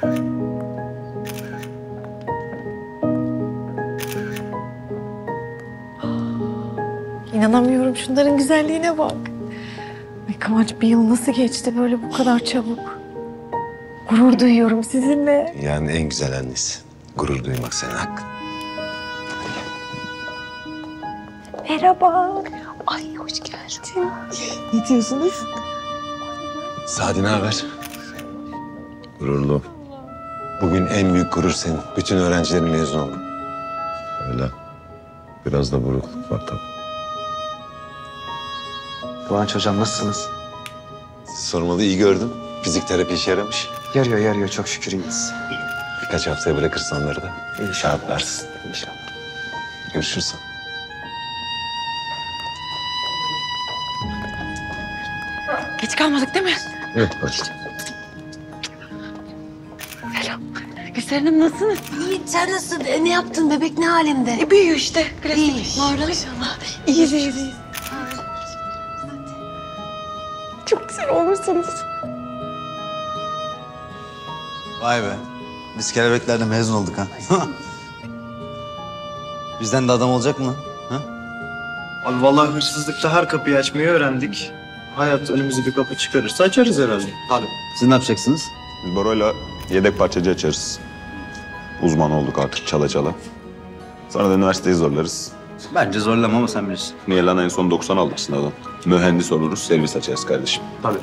İnanamıyorum, şunların güzelliğine bak. Ay Kıvanç, bir yıl nasıl geçti böyle bu kadar çabuk? Gurur duyuyorum sizinle. Yani en güzel annesi. Gurur duymak senin hakkın. Merhaba. Ay hoş geldin. Ne diyorsunuz? Sadi ne haber? Gururlu. Bugün en büyük gurur senin. Bütün öğrencilerin mezun oldu. Öyle. Biraz da burukluk var tabii. Kıvanç hocam nasılsınız? Sormalı, iyi gördüm. Fizik terapi işe yaramış. Yarıyor çok şükür iyiyiz. Birkaç haftaya bırakırsın onları da. İnşallah. Rahatlarsın. İnşallah. Görüşürüz. Geç kalmadık değil mi? Evet başla. Selam. Gülseren Hanım nasılsınız? İyi, sen nasılsın? Ne yaptın? Bebek ne alemde? Büyüyor işte. İyi. Maşallah. İyiyiz. Çok güzel olmuşsunuz. Vay be. Biz kelebeklerle mezun olduk ha. Bizden de adam olacak mı lan? Ha? Abi vallahi hırsızlıkta her kapıyı açmayı öğrendik. Hayat önümüze bir kapı çıkarırsa açarız herhalde. Tabii. Siz ne yapacaksınız? Biz Boro'yla yedek parçacı açarız. Uzman olduk artık çala çala. Sonra da üniversiteyi zorlarız. Bence zorlama ama sen bilirsin. Niye lan, en son 90 aldık sınavdan. Mühendis oluruz, servis açarız kardeşim. Tabii.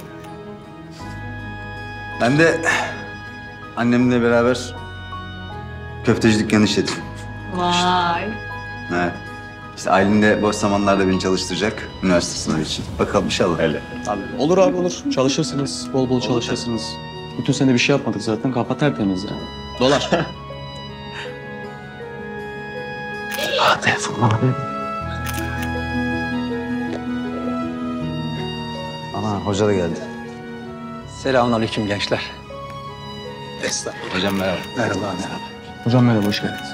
Ben de annemle beraber köfteci dükkanı işledim. Vay. Evet. İşte Aylin de boş zamanlarda beni çalıştıracak üniversite sınavı için. Bakalım inşallah. Hele. Olur abi olur. Çalışırsınız. Bol bol çalışırsınız. Bütün sene bir şey yapmadık zaten. Kafa tertemiz ya. Dolar. Ana hoca da geldi. Selamünaleyküm gençler. Hocam merhaba. Merhaba. Hocam merhaba, hoş geldiniz.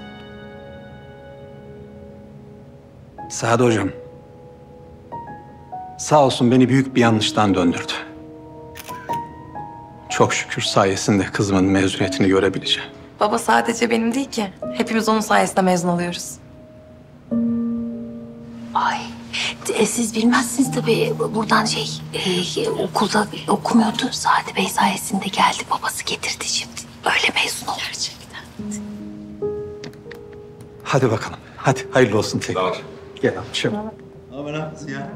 Sadi hocam. Sağ olsun beni büyük bir yanlıştan döndürdü. Çok şükür sayesinde kızımın mezuniyetini görebileceğim. Baba sadece benim değil ki. Hepimiz onun sayesinde mezun oluyoruz. Ay, siz bilmezsiniz tabii. Buradan okulda okumuyordu. Sadi Bey sayesinde geldi. Babası getirdi şimdi. Öyle mezun oldu. Gerçekten. Hadi bakalım. Hadi hayırlı olsun tekrar. Gel abi şöyle. Abi ne yapıyorsun ya?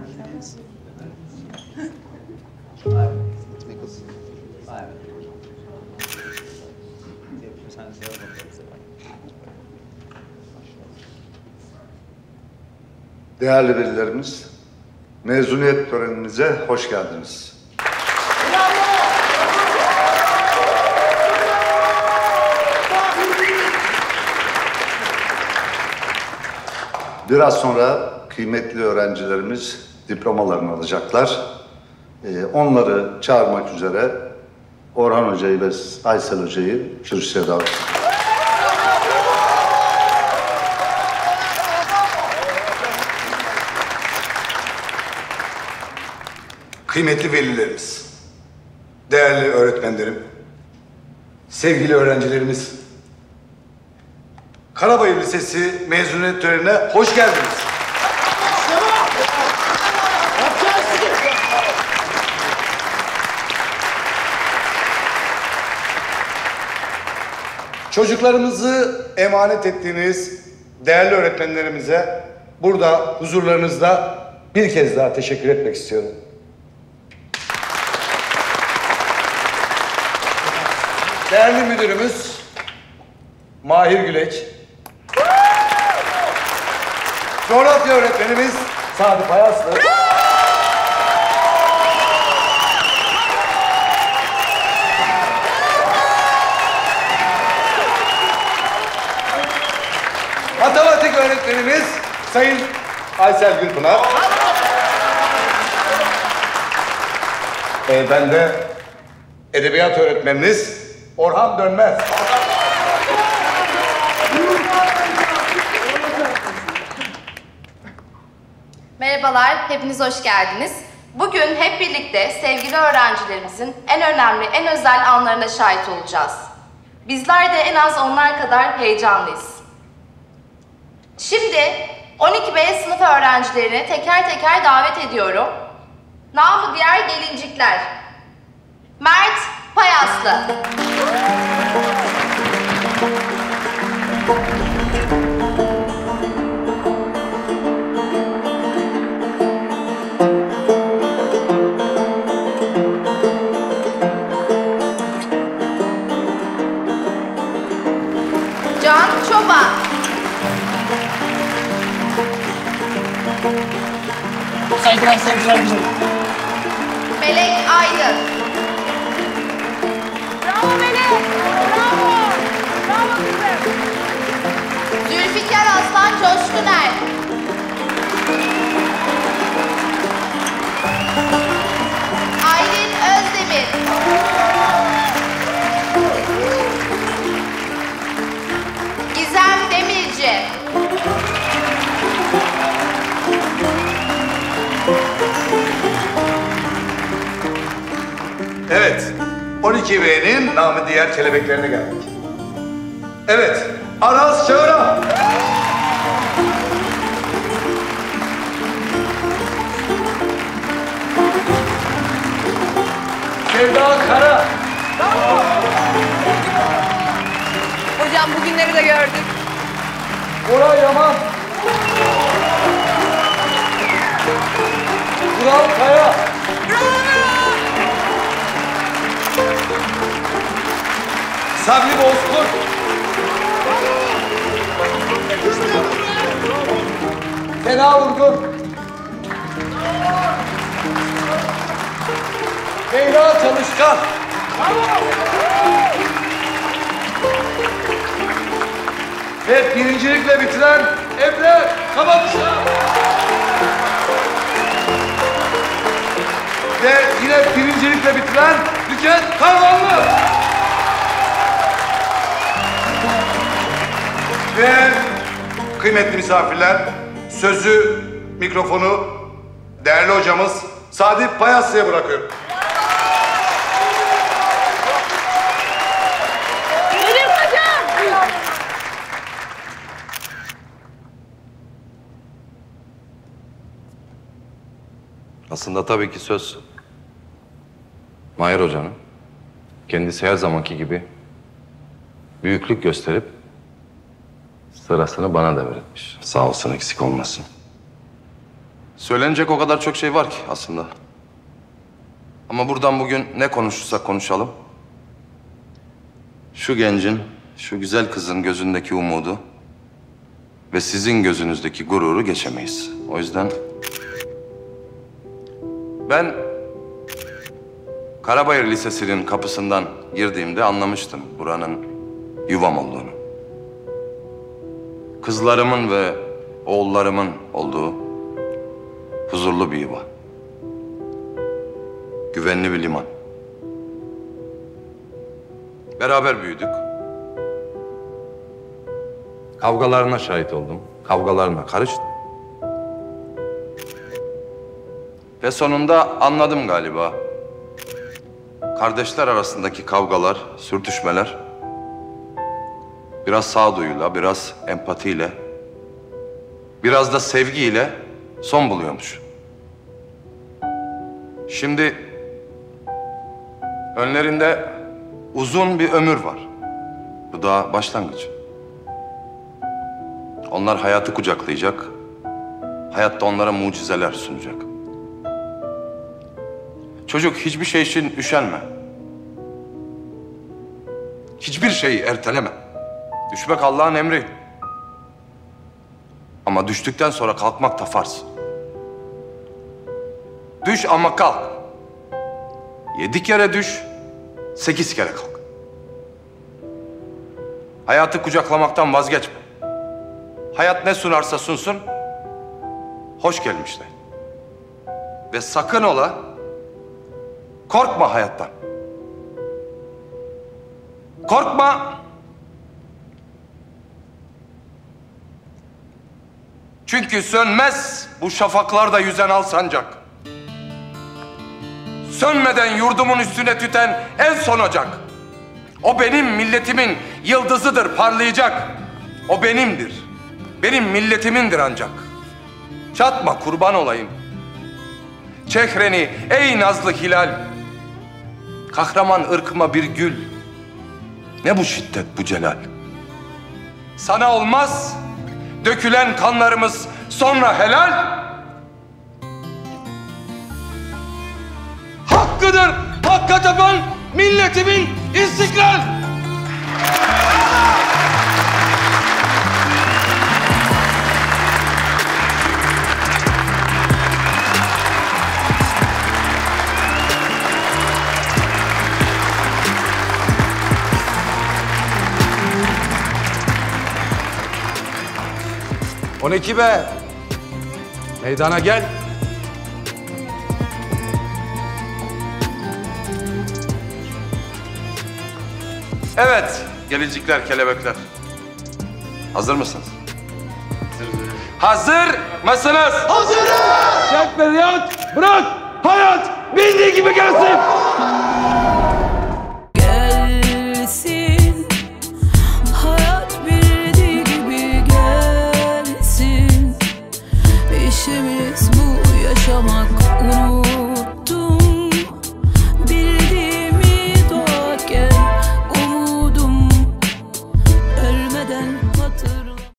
Değerli velilerimiz, mezuniyet töreninize hoş geldiniz. Biraz sonra kıymetli öğrencilerimiz diplomalarını alacaklar. Onları çağırmak üzere Orhan Hoca'yı ve Aysel Hoca'yı kürsüye davet ediyorum. Kıymetli velilerimiz, değerli öğretmenlerim, sevgili öğrencilerimiz, Karabayır Lisesi mezuniyet törenine hoş geldiniz. Çocuklarımızı emanet ettiğiniz değerli öğretmenlerimize burada huzurlarınızda bir kez daha teşekkür etmek istiyorum. Değerli müdürümüz Mahir Güleç, coğrafya öğretmenimiz Sadi Payaslı, matematik öğretmenimiz Sayın Aysel Gülpınar, ben de edebiyat öğretmeniniz Orhan Dönmez. Merhabalar, hepiniz hoş geldiniz. Bugün hep birlikte sevgili öğrencilerimizin en önemli, en özel anlarına şahit olacağız. Bizler de en az onlar kadar heyecanlıyız. Şimdi 12B sınıf öğrencilerini teker teker davet ediyorum. Namı diğer gelincikler. Mert Payaslı. Can Çoban. Saygılar, saygılar. Melek Aydın. Bravo Melek! Bravo! Bravo kızım! Zülfikar Aslan Coşkuner. Aylin Özdemir. Gizem Demirci. Evet, 12B'nin namı diğer kelebeklerine geldik. Evet, Aras Çağıran. Sevda Kara. Hocam bugünleri de gördük. Koray Yaman. Kural Kaya. Sabri Bozkurt. Sena Vurgun. Leyla Çalışkan. Ve birincilikle bitiren Emre Kabakçı. Ve yine birincilikle bitiren Nüket Karvanlı. Ve kıymetli misafirler, sözü, mikrofonu değerli hocamız Sadi Payaslı'ya bırakıyorum. Benim hocam! Aslında tabii ki söz Mahir Hoca'nın. Kendisi her zamanki gibi büyüklük gösterip sırasını bana devretmiş. Sağ olsun, eksik olmasın. Söylenecek o kadar çok şey var ki aslında. Ama buradan bugün ne konuşursak konuşalım, şu gencin, şu güzel kızın gözündeki umudu ve sizin gözünüzdeki gururu geçemeyiz. O yüzden ben Karabayır Lisesi'nin kapısından girdiğimde anlamıştım buranın yuvam olduğunu. Kızlarımın ve oğullarımın olduğu huzurlu bir yuva. Güvenli bir liman. Beraber büyüdük. Kavgalarına şahit oldum. Kavgalarına karıştım. Ve sonunda anladım galiba. Kardeşler arasındaki kavgalar, sürtüşmeler biraz sağduyuyla, biraz empatiyle, biraz da sevgiyle son buluyormuş. Şimdi önlerinde uzun bir ömür var. Bu daha başlangıç. Onlar hayatı kucaklayacak, hayat da onlara mucizeler sunacak. Çocuk, hiçbir şey için üşenme. Hiçbir şeyi erteleme. Düşmek Allah'ın emri. Ama düştükten sonra kalkmak da farz. Düş ama kalk. 7 kere düş, 8 kere kalk. Hayatı kucaklamaktan vazgeçme. Hayat ne sunarsa sunsun, hoş gelmiş de. Ve sakın ola, korkma hayattan. Korkma. Çünkü sönmez bu şafaklarda yüzen al sancak. Sönmeden yurdumun üstüne tüten en son ocak. O benim milletimin yıldızıdır, parlayacak. O benimdir. Benim milletimindir ancak. Çatma kurban olayım. Çehreni ey nazlı hilal. Kahraman ırkıma bir gül. Ne bu şiddet, bu celal? Sana olmaz, dökülen kanlarımız sonra helal. Hakkıdır, hakka tapan milletimin istiklal. On iki be. Meydana gel. Evet, gelecekler, kelebekler. Hazır mısınız? Hazır mısınız? Hazırız! Çek feryat, bırak hayat bildiği gibi gelsin. Gelsin, hayat bildiği gibi gelsin. İşimiz bu, yaşamak, unut.